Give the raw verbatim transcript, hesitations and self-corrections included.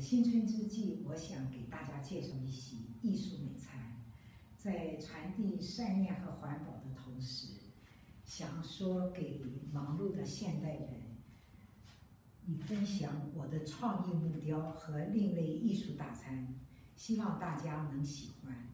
新春之际，我想给大家介绍一些艺术美餐，在传递善念和环保的同时，想说给忙碌的现代人，以分享我的创意木雕和另类艺术大餐，希望大家能喜欢。